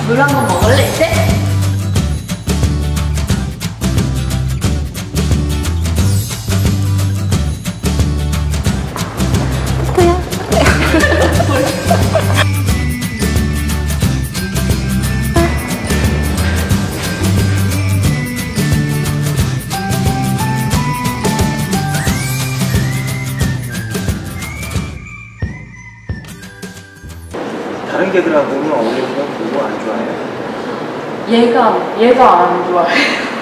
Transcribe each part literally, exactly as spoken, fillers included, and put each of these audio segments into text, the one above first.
물 한 번 먹을래 이제? 다른 개들하고는 어울리는 건 별로 안 좋아해요. 얘가 얘가 안 좋아해.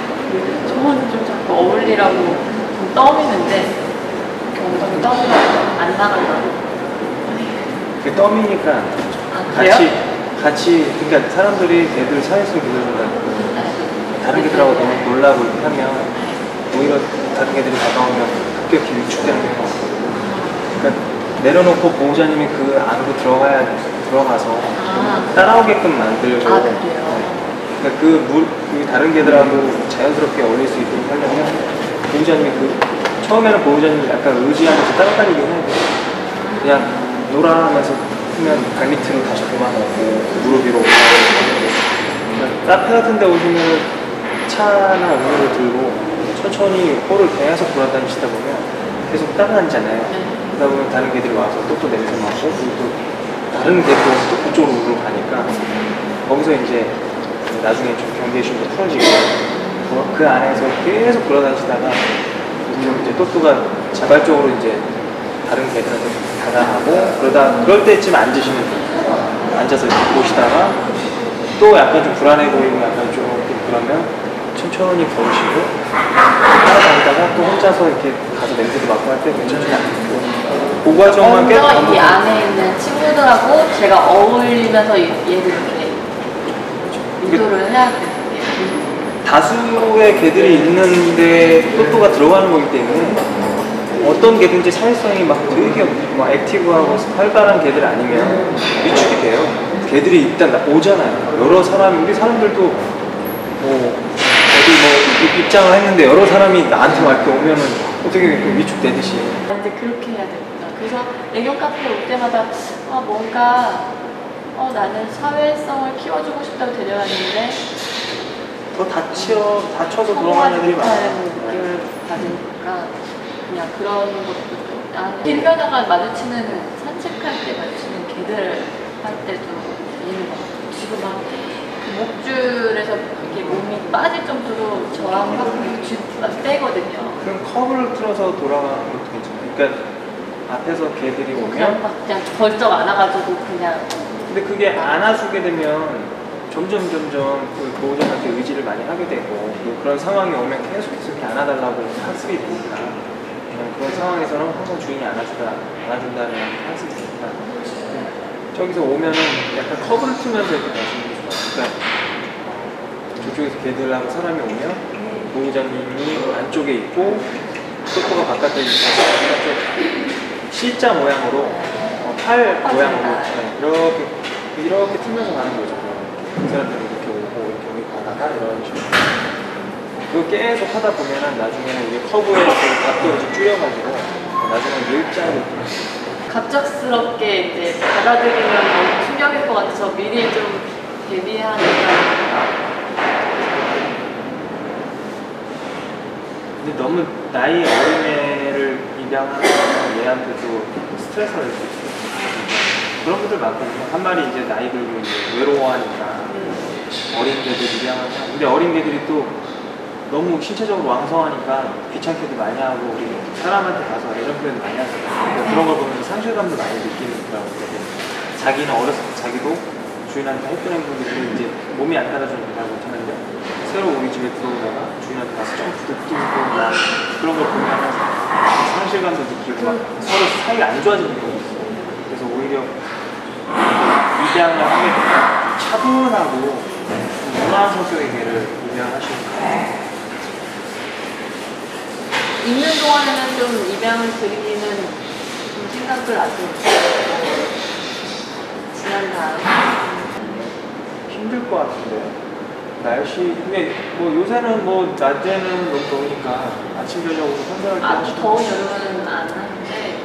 저는 좀 자꾸 어울리라고 좀 떠미는데 엉덩이 떠미라고 안 나가려고. 그 떠미니까 아, 같이 같이 그러니까 사람들이 개들 사회성 개들보다 그 다른 개들하고 너무 놀라고 이렇게 하면 오히려 다른 개들이 다가오면 급격히 위축되는 게 많아요. 그러니까 내려놓고 보호자님이 그 안으로 들어가야 들어가서 아. 따라오게끔 만들고. 아 그래요? 그러니까 그, 물, 그 다른 개들하고 자연스럽게 어울릴 수 있도록 하려면 보호자님이 그 처음에는 보호자님이 약간 의지하면서 따라다니긴 해야 돼요. 그냥 놀아 하면서 하면 발밑으로 다시 도망가고 무릎 위로 올라가고. 그러니까 카페 같은 데 오시면 차나 음료를 들고 천천히 홀을 계속 돌아다니시다 보면 계속 따라다니잖아요. 그러다 보면 다른 개들이 와서 또 또 냄새 맡고 또 다른 개도 또 그쪽으로 가니까 거기서 이제 나중에 좀 경계심도 풀어지고 그 안에서 계속 돌아다니시다가 이제 또또가 자발적으로 이제 다른 개들한테 다가가고 그러다 그럴 때쯤 앉으시면 돼요. 앉아서 이렇게 보시다가 또 약간 좀 불안해 보이고 약간 좀 그러면 천천히 걸으시고 따라다니다가 또 혼자서 이렇게 가서 냄새도 맡고 할 때 천천히 앉고 그 과정만 계속 먼저 이 안에 있는 친구들하고 제가 어울리면서 얘를 이렇게 유도를 해야 되는 게 다수의 개들이 있는데 또또가 들어가는 거기 때문에 어떤 개든지 사회성이 막 되게 막 액티브하고 활발한 개들 아니면 위축이 돼요. 개들이 일단 오잖아요. 여러 사람, 우리 사람들도 뭐 어디 뭐 입장을 했는데 여러 사람이 나한테 막 이렇게 오면은 어떻게 위축되듯이. 이제 그렇게 해야 됩니다. 그래서 애견 카페 올 때마다 아 뭔가 어 나는 사회성을 키워주고 싶다고 데려왔는데 더 다쳐, 다쳐서 돌아가는 애들이 많아요. 느낌을 받으니까 그냥 그런 것도 좀 아, 길 가다가 마주치는 산책할 때 마주치는 개들 할 때도 있는 것 같아요. 지금 막 그 목줄에서 이렇게 몸이 빠질 정도로 저항하고 막 빼거든요. 그럼 컵을 틀어서 돌아가는 것도 괜찮아요. 그러니까 앞에서 개들이 오면 그냥 막 그냥 벌쩍 안아가지고 그냥. 근데 그게 안아주게 되면 점점 점점 그 보호자한테 의지를 많이 하게 되고 그런 상황이 오면 계속해서 이렇게 안아달라고 학습이 되니까 그냥 그런 상황에서는 항상 주인이 안아주다 안아준다는 학습이 되니까 저기서 오면은 약간 커브를 틀면서 이렇게 가시는 게 좋아요. 그러니까 저쪽에서 개들하고 사람이 오면 보호자님이 안쪽에 있고 토토가 바깥에 있고 C자 모양으로 어, 팔 모양으로 네, 이렇게 이렇게 틀면서 가는 거죠. 그 사람들이 이렇게 오고 이렇게 여기 가다가 이런 식으로 그거 계속 하다 보면은 나중에는 이게 커브의 그 각도를 좀 줄여가지고 나중에는 일자로 갑작스럽게 이제 받아들이면 너무 충격일 것 같아서 미리 좀 대비하니까. 근데 너무 나이 어린 애를 입양하면 얘한테도 스트레스가 될 수 있어요. 그런 분들 많거든요. 한 마리 이제 나이 들고 이제 외로워하니까 어린 개들 입양하면 근데 어린 개들이 또 너무 신체적으로 왕성하니까 귀찮게도 많이 하고 우리 사람한테 가서 애정 표현도 많이 하잖아요. 그러니까 그런 걸 보면서 상실감도 많이 느끼더라고요. 자기는 어렸을 때 자기도 주인한테 했던 행동들이 이제 몸이 안 따라주니까 잘 못하는데 새로 우리 집에 들어오다가 주인한테 가서 점프도 뛰고 막 그런 걸 보면 상실감도 느끼고 막 서로 사이가 안 좋아지는 경우가 있어요. 그래서 오히려 입양을 하게 되면 차분하고 무난한 성격의 개를 입양하시는 거예요. 있는 동안에는 좀 입양을 드리기는 좀 생각을 아주 지난 다음 힘들 것 같은데 날씨 근데 뭐 요새는 뭐 낮에는 너무 더우니까 아침 저녁으로 선선할 때 아주 하시면 더운 여름은 안 하는데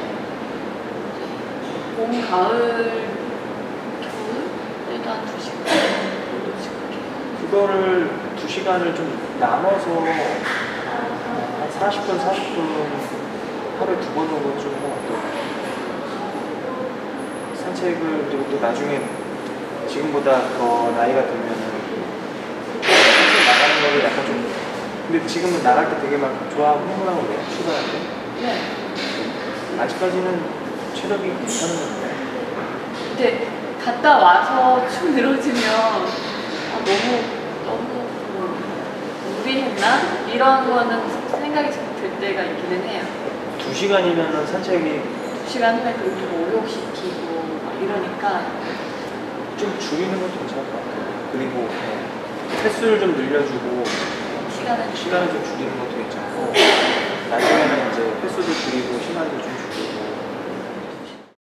봄, 가을, 겨울 때도 한 두 시간 그거를 두 시간을 좀 나눠서 한 사십 분, 사십 분 하루에 두 번 정도 해주는 것 같아요. 산책을 그리고 또 나중에 지금보다 더 나이가 들면은 산책 나가는 거를 약간 좀 근데 지금은 나갈 때 되게 막 좋아하고 흥분하고 그래요. 출발할 때. 네. 아직까지는 체력이 괜찮은 것 같아요. 근데 갔다 와서 축 늘어지면 아, 너무 너무 뭐 무리했나? 이런 거는 생각이 들 때가 있기는 해요. 두 시간이면은 산책이 두 시간 후에 그리고 좀 오욕시키고 막 이러니까 좀 줄이는 것도 괜찮을 것 같아요. 그리고 네, 횟수를 좀 늘려주고 시간을 시간을 좀 줄이는 것도 괜찮고 나중에는 이제 횟수도 줄이고 시간도 줄이고